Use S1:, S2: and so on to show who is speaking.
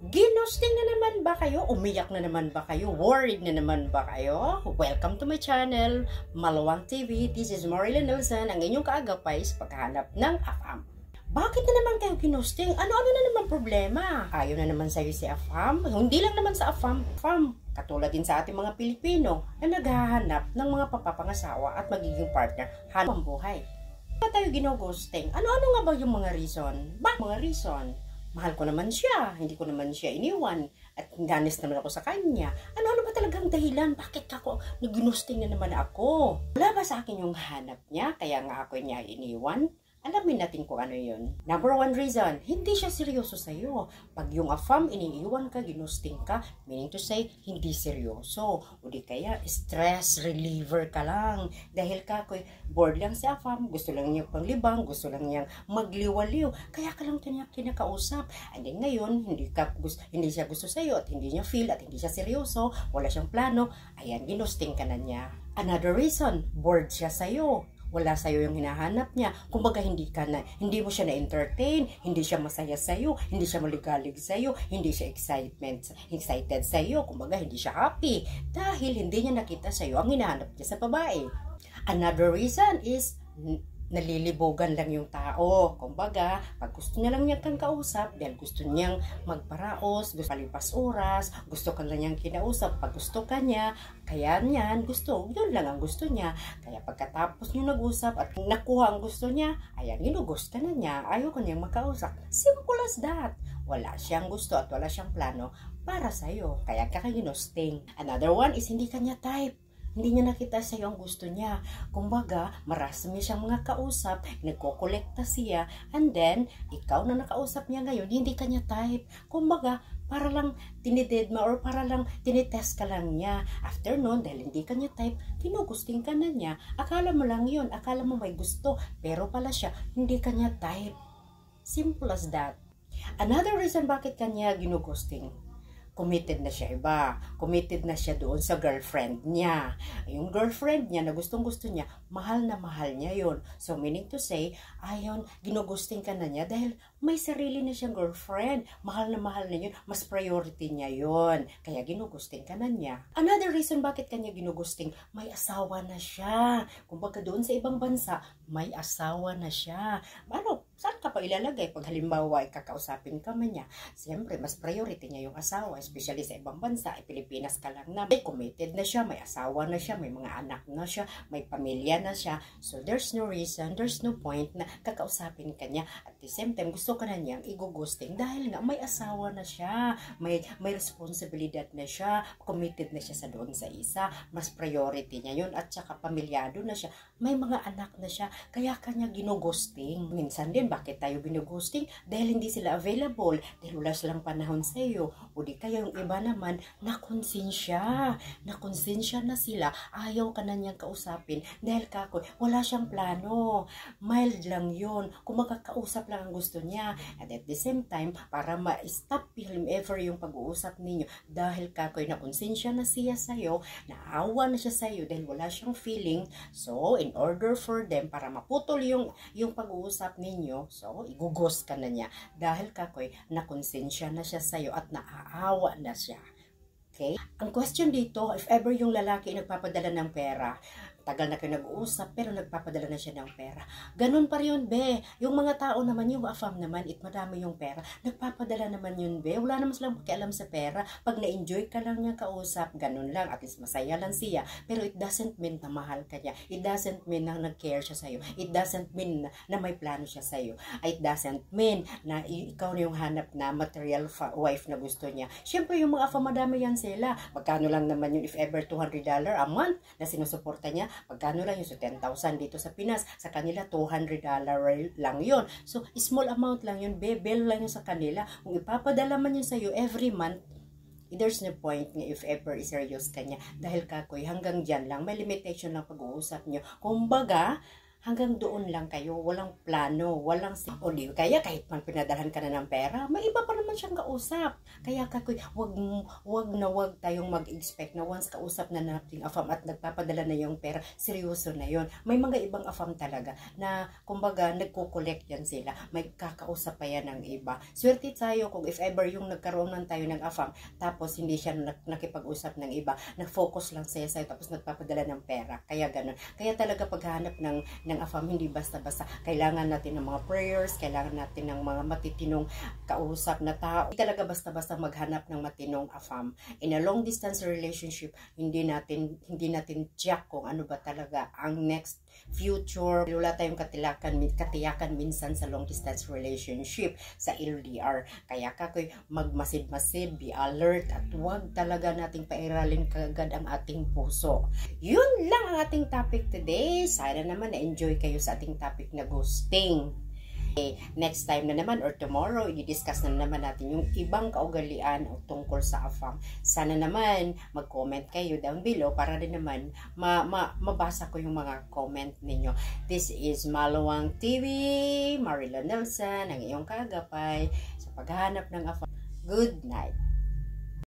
S1: Ginusting na naman ba kayo? Umiyak na naman ba kayo? Worried na naman ba kayo? Welcome to my channel, Malawang TV. This is Marilyn Nelson, ang inyong kaagapay sa paghahanap ng AFAM. Bakit na naman kayo ginusting? Ano-ano na naman problema? Ayaw na naman sa'yo si AFAM? Hindi lang naman sa AFAM. Katulad din sa ating mga Pilipino na naghahanap ng mga papapangasawa at magiging partner hanap ang buhay. Bakit tayo ginugusting? Ano-ano nga ba yung mga reason? Mga reason? Mahal ko naman siya, hindi ko naman siya iniwan, at honest naman ako sa kanya. Ano ba talagang dahilan? Bakit ako naginusting na naman ako? Wala ba sa akin yung hanap niya, kaya nga ako niya iniwan? Alamin natin kung ano yun. Number one reason, hindi siya seryoso sa'yo. Pag yung AFAM, iniiwan ka, ginusting ka, meaning to say, hindi seryoso. O di kaya, stress reliever ka lang. Dahil kakoy, bored lang si AFAM, gusto lang niya panglibang, gusto lang niyang magliwaliw. Kaya ka lang niya kinakausap. And then ngayon, hindi siya gusto sa'yo at hindi niya feel at hindi siya seryoso, wala siyang plano, ayan, ginusting ka na niya. Another reason, bored siya sa'yo. Wala sa'yo yung hinahanap niya. Kumbaga hindi mo siya na-entertain, hindi siya masaya sa'yo, hindi siya maligalig sa'yo, hindi siya excited sa'yo, kumbaga hindi siya happy. Dahil hindi niya nakita sa'yo ang hinahanap niya sa babae. Another reason is, nalilibogan lang yung tao. Kumbaga, pag gusto niya lang niyang kang kausap, dahil gusto niyang magparaos, gusto palipas oras, gusto ka lang niyang kinausap, pag gusto ka niya, kaya niyan, yun lang ang gusto niya. Kaya pagkatapos niyo nag-usap at nakuha ang gusto niya, ayan, ginugusto na niya, ayaw ko niyang makausap. Simple as that. Wala siyang gusto at wala siyang plano para sa'yo. Kaya kakaginusting. Another one is hindi kanya type. Hindi niya nakita sa'yo ang gusto niya. Kumbaga, marami siyang mga kausap, nagkokolekta siya, and then, ikaw na nakausap niya ngayon, hindi kanya type. Kumbaga, para lang tinidedma or para lang tinitest ka lang niya. After nun, dahil hindi kanya type, kinugusting ka na niya. Akala mo lang yun, akala mo may gusto, pero pala siya, hindi kanya type. Simple as that. Another reason bakit kanya ginugusting, committed na siya iba. Committed na siya doon sa girlfriend niya. Yung girlfriend niya na gustong-gusto niya, mahal na mahal niya yun. So, meaning to say, ayon, ginugusting ka na niya dahil may sarili na siyang girlfriend. Mahal na yun. Mas priority niya yun. Kaya ginugusting ka na niya. Another reason bakit kanya ginugusting, may asawa na siya. Kumbaga doon sa ibang bansa, may asawa na siya. Saan ka pa ilalagay pag halimbawa kakausapin ka man niya? Siyempre, mas priority niya yung asawa, especially sa ibang bansa. Pilipinas ka lang na may committed na siya, may asawa na siya, may mga anak na siya, may pamilya na siya. So, there's no reason, there's no point na kakausapin ka niya. At the same time, gusto ka na niyang igugusting dahil nga may asawa na siya, may responsibilidad na siya, committed na siya sa doon sa isa, mas priority niya yun, at saka pamilyado na siya, may mga anak na siya, kaya kanya ginugusting. Minsan din, bakit tayo binugusting? Dahil hindi sila available, dahil wala silang panahon sa iyo. O di kaya yung iba naman, nakonsensya na sila, ayaw ka na niyang kausapin, dahil kakoy, wala siyang plano, mild lang yun, kung makakausap lang ang gusto niya. And at the same time, para ma-stop film ever yung pag-uusap ninyo, dahil kakoy, nakonsensya na siya sa'yo, naawa na siya sa'yo, dahil wala siyang feeling. So, in order for them, para maputol yung pag-uusap ninyo, so, igugos ka na niya. Dahil kakoy, nakonsensya na siya sa'yo at naaawa na siya. Okay? Ang question dito, if ever yung lalaki nagpapadala ng pera, tagal na kayo nag-uusap, pero nagpapadala na siya ng pera. Ganun pa rin, be. Yung mga tao naman, yung AFAM naman, madami yung pera. Nagpapadala naman yun, be. Wala naman silang pakialam sa pera. Pag na-enjoy ka lang niya kausap, ganun lang. At least masaya lang siya. Pero it doesn't mean na mahal ka niya. It doesn't mean na nag-care siya sa'yo. It doesn't mean na may plano siya sa'yo. It doesn't mean na ikaw na yung hanap na material wife na gusto niya. Siyempre, yung mga AFAM, madami yan sila. Magkano lang naman yun, if ever $200 a month na sinusuporta niya, pagkano lang yun? So, 10,000 dito sa Pinas. Sa kanila, $200 lang yun. So, small amount lang yun. Bebel lang yun sa kanila. Kung ipapadala man yun sa'yo every month, there's no point nga if ever serious ka niya. Dahil kakoy, hanggang dyan lang. May limitation lang pag-uusap nyo. Kumbaga, hanggang doon lang kayo, walang plano, walang o di kaya kahit man pinadalhan ka na ng pera, may iba pa naman siyang kausap. Kaya wag tayong mag-expect na once kausap na natin AFAM at nagpapadala na yung pera, seryoso na yon. May mga ibang AFAM talaga na kumbaga nagko-collect yan sila, may kakausap pa yan ng iba. Swerte tayo kung if ever yung nagkaroon ng tayo ng AFAM tapos hindi siya nakipag-usap ng iba, nag-focus lang siya sa'yo tapos nagpapadala ng pera. Kaya ganun. Kaya talaga paghanap ng AFAM, hindi basta-basta. Kailangan natin ng mga prayers, kailangan natin ng mga matitinong kausap na tao. Hindi talaga basta-basta maghanap ng matinong AFAM. In a long distance relationship, hindi natin check kung ano ba talaga ang next future. Wala tayong katiyakan minsan sa long distance relationship, sa LDR. Kaya kakoy magmasid-masid, be alert, at huwag talaga nating pairalin kagad ang ating puso. Yun lang ang ating topic today. Sana naman na-enjoy kayo sa ating topic na ghosting. Next time na naman or tomorrow, i-discuss na naman natin yung ibang kaugalian o tungkol sa AFAM. Sana naman mag-comment kayo down below para din naman mabasa ko yung mga comment ninyo. This is Maluwang TV, Marila Nelson, ang iyong kagapay sa paghahanap ng AFAM. Good night.